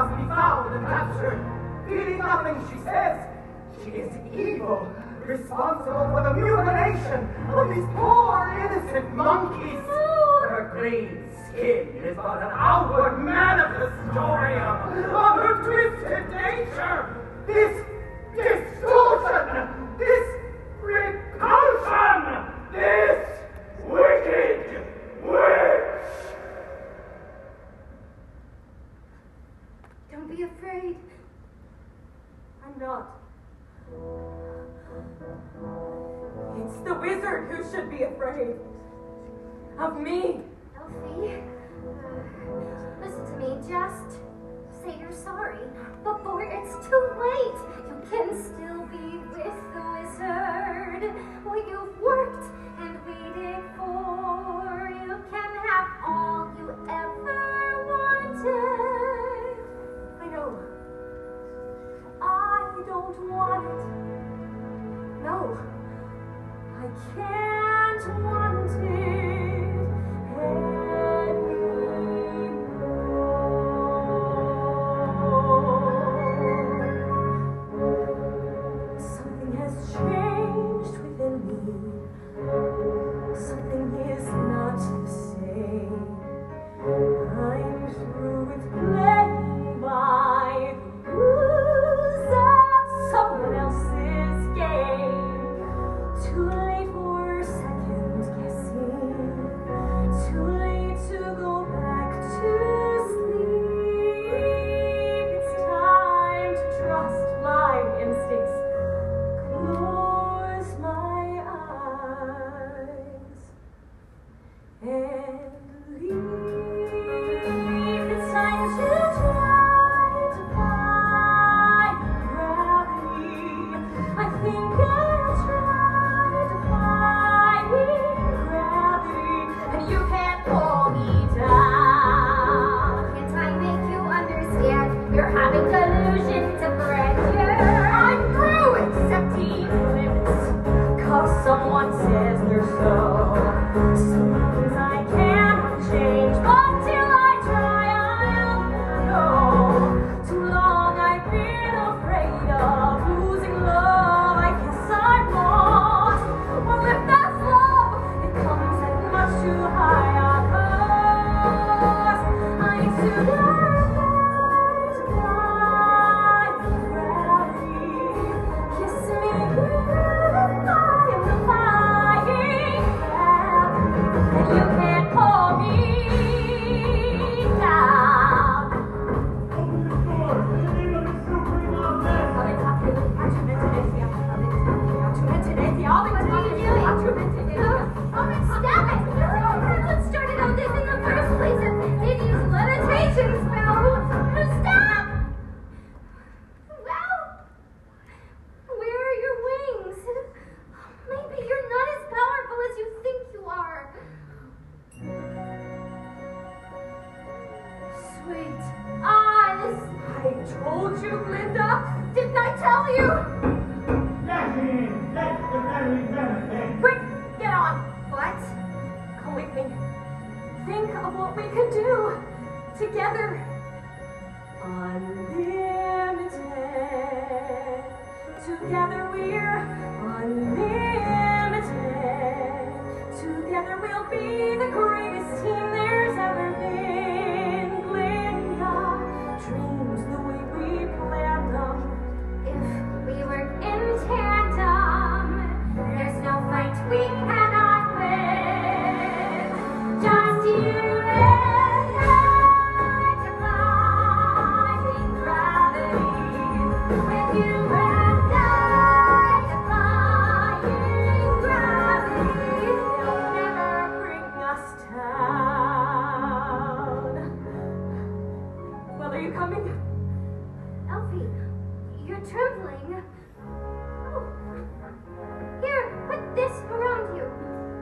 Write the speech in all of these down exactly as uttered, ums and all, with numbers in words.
must be found and captured. Feeling nothing, she says. She is evil, responsible for the mutilation of these poor innocent monkeys. Her green skin is but an outward manifestorium of her twisted nature. This distortion, this repulsion, this wicked witch. Don't be afraid. I'm not. It's the wizard who should be afraid. Of me. Elfie, uh, listen to me. Just say you're sorry before it's too late. You can still be with the wizard. What you've worked and waited for. You can have all you ever wanted. I know. I don't want it. No. I can't want it. Something has changed within me. Something is not the same. I'm through with playing by the rules of someone else's game. Too late for second guessing. Too late to go back to sleep. It's time to trust my instincts. Close my eyes and leave. It's time to try to defy gravity. I think I'll try to defy gravity, and you can't pull me down. Can't I make you understand? You're having delusions of grandeur. I'm through accepting limits, 'cause someone says they're so. Some things I cannot change, but till I try, I'll never know. Too long I've been afraid of losing love. I guess I won't. Well, if that's love, it comes at much too high a cost. I need to learn to fly with gravity. Kiss me goodbye in the flying gravity, and you can't pull me down. Open the door in the name of the supreme Amen. Oh, stop it! That's what started all this in the first place. They use levitation spells. Stop! Well, where are your wings? Maybe you're not as powerful as you think you are. Sweet eyes. I told you, Glinda. Didn't I tell you? Let me in. Let the very benefit. Quick, get on. What? Come with me. Think of what we could do together. Unlimited. Together we're unlimited. Together we'll be the greatest team there's ever been. Glinda, dreams the way we planned them. If we work in tandem, there's no fight we cannot win. Just you and I to fly in gravity. With you and I to fly in gravity. They'll never bring us down. Well, are you coming? Elfie, you're trembling. Oh, here, put this around you.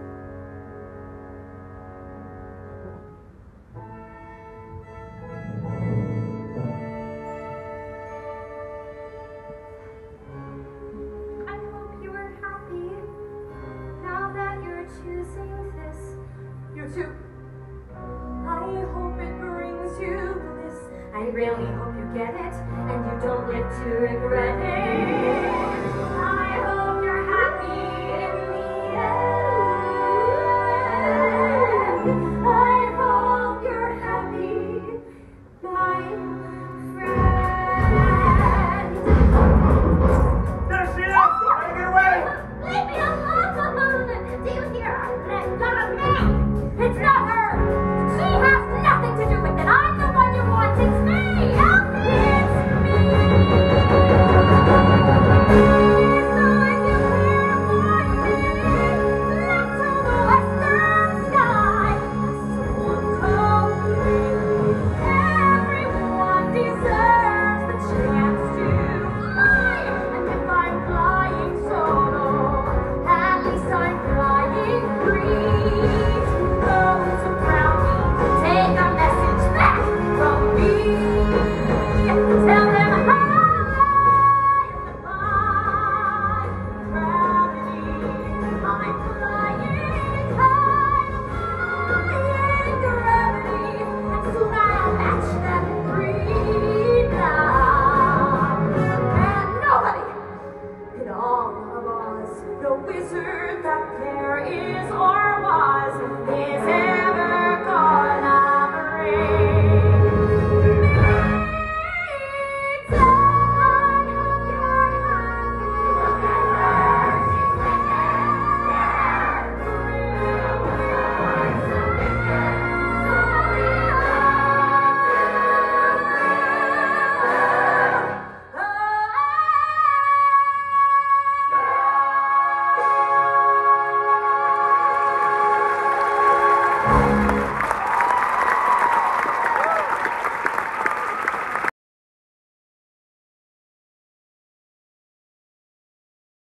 I hope you are happy now that you're choosing this. You too. I hope it brings you bliss. I really really hope you get it, and you don't live to regret it. I hope